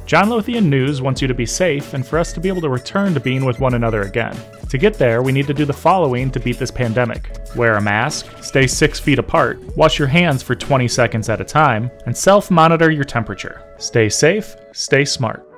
John Lothian News wants you to be safe and for us to be able to return to being with one another again. To get there, we need to do the following to beat this pandemic. Wear a mask, stay 6 feet apart, wash your hands for 20 seconds at a time, and self-monitor your temperature. Stay safe, stay smart.